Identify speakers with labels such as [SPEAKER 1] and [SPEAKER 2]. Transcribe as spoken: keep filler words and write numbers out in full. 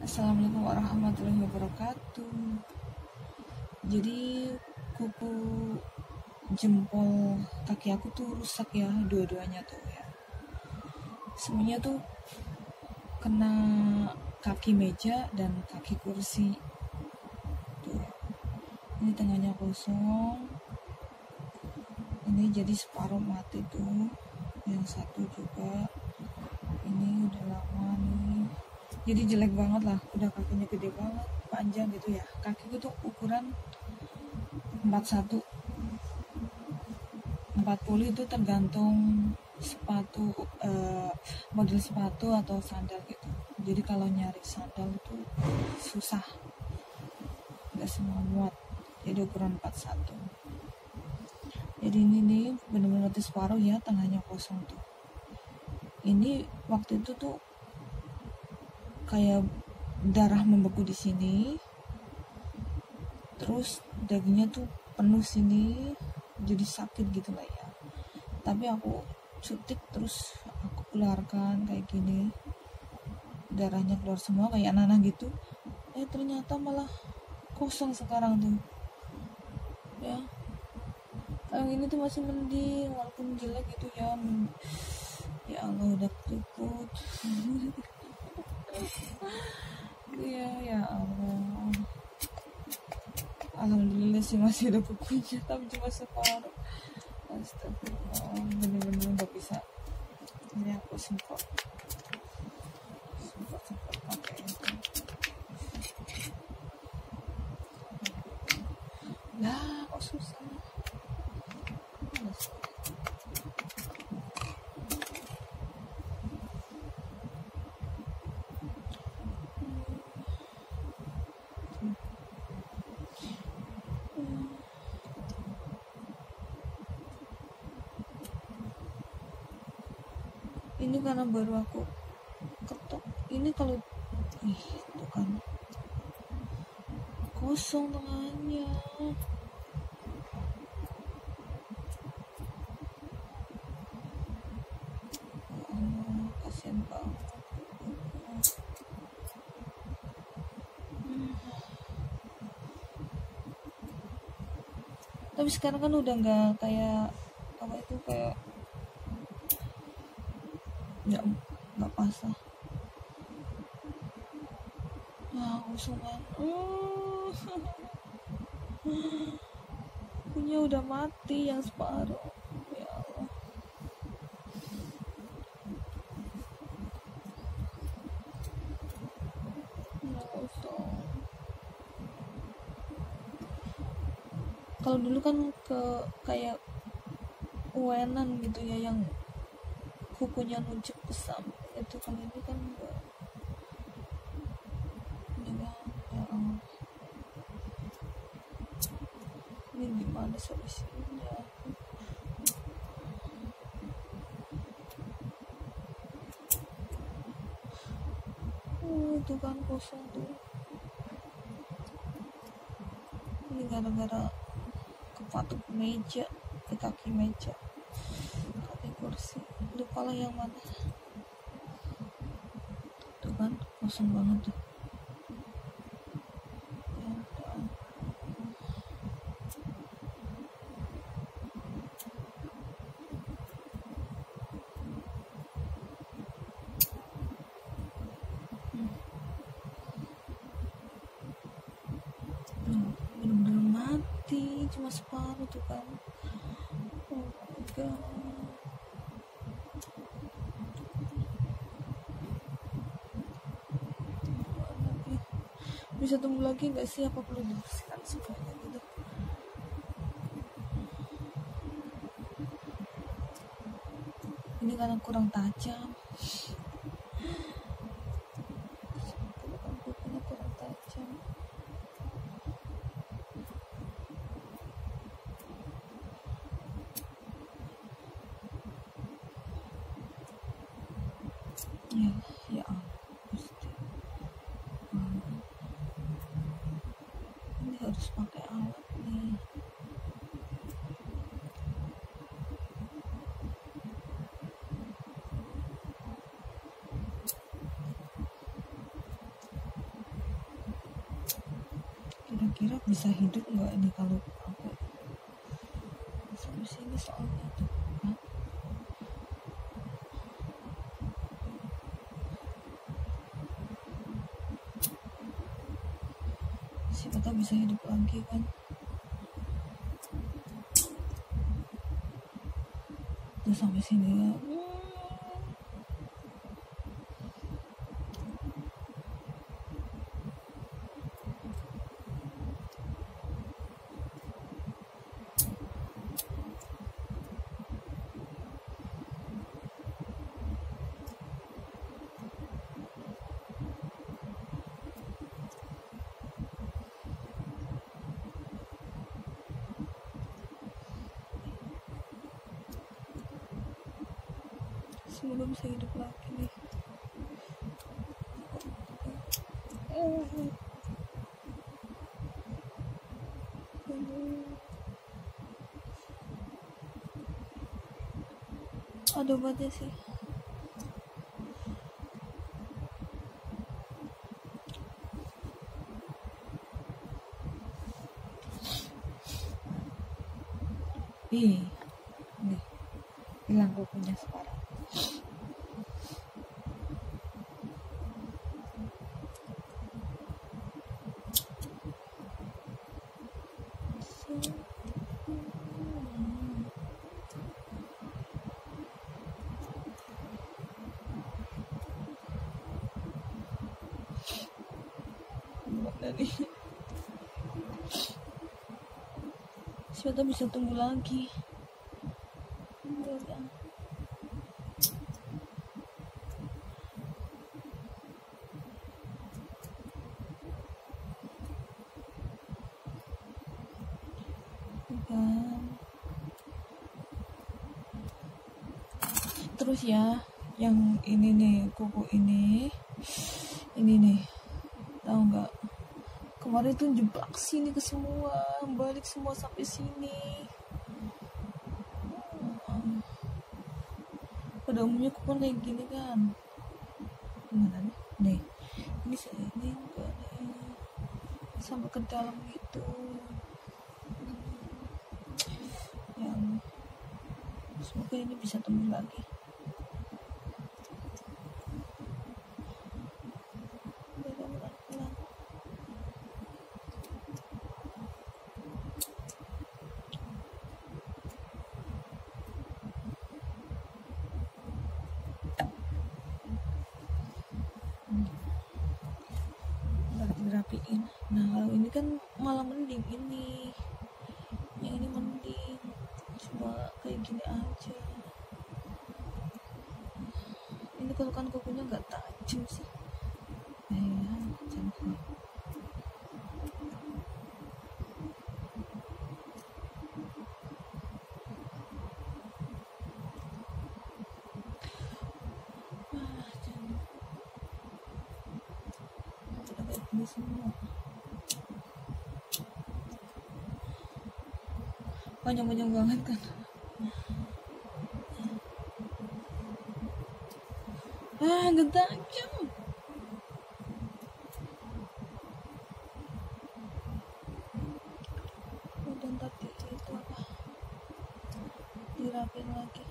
[SPEAKER 1] Assalamualaikum warahmatullahi wabarakatuh. Jadi kuku jempol kaki aku tuh rusak ya, dua-duanya tuh ya. Semuanya tuh kena kaki meja dan kaki kursi. Tuh. Ini tengahnya kosong. Ini jadi separuh mati tuh. Yang satu juga. Ini udah lama nih. Jadi jelek banget lah, udah kakinya gede banget, panjang gitu ya. Kakiku tuh ukuran empat puluh satu, empat puluh itu tergantung sepatu, eh, model sepatu atau sandal gitu. Jadi kalau nyari sandal itu susah, nggak semua muat. Jadi ukuran empat puluh satu. Jadi ini nih bener-bener separuh ya, tengahnya kosong tuh. Ini waktu itu tuh kayak darah membeku di sini, terus dagingnya tuh penuh sini, jadi sakit gitu lah ya. Tapi aku cutik terus aku keluarkan kayak gini, darahnya keluar semua kayak nanah gitu. Eh ternyata malah kosong sekarang tuh ya. Yang ini tuh masih mending walaupun jelek gitu ya. Ya Allah udah keriput. Iya ya Allah, alhamdulillah sih masih ada bukunya, tapi cuma separuh. Astagfirullah, bener-bener gak bisa. Ini aku sempat sempat sempat pakai itu. Lah kok susah. Ini karena baru aku ketok. Ini kalau ih itu kan kosong tengahnya. Oh, kasihan banget. Hmm. Tapi sekarang kan udah nggak kayak apa itu kayak nggak nggak pasah. Nah usungan uh, punya udah mati yang separuh. Ya Allah, nggak usah. Kalau dulu kan ke kayak uenan gitu ya, yang kukunya nunjuk ke samping itu. Kan ini kan enggak. Ini kan ya Allah. Ini gimana solusinya? Uh, itu kan kosong tuh. Ini gara-gara kepatuk meja, di kaki meja, kaki kursi. Lupa lah yang mana. Tuh kan kosong banget tuh. Ya udah. Hmm. Hmm, bener-bener mati, cuma separuh tuh kan. Oh my god. Bisa tumbuh lagi nggak sih? Apa perlu dibersihkan semuanya gitu? Ini karena kurang tajam. Kan kukunya kurang tajam. Ya, ya Allah, Gusti. Hmm. Ini harus pakai alat nih. kira-kira bisa hidup nggak nih kalau aku sampai sini soalnya tuh. Hah? Siapa tahu bisa hidup lagi kan. Tuh sampai sini ya. Semoga bisa hidup lagi nih. Ada obatnya sih. Ih, nih hilang kukunya sekarang. Nih, siapa bisa tunggu lagi. Enggak kan. Bukan. Terus ya, yang ini nih, kuku ini, ini nih, tahu nggak? Kemarin tuh jeblak sini ke semua, balik semua sampai sini. Pada umumnya kuku kayak gini kan. Gimana nih? Nih, ini ini enggak nih, sampai ke dalam gitu. Yang semoga ini bisa tumbuh lagi. Dirapiin. Nah kalau ini kan malah mending, ini yang ini mending, cuma kayak gini aja. Ini kalau kan kukunya nggak tajam sih. Eh ya, tajam sih. Ini semua panjang-panjang banget kan. Ah nggak tajam. Dan tadi itu apa, dirapin lagi.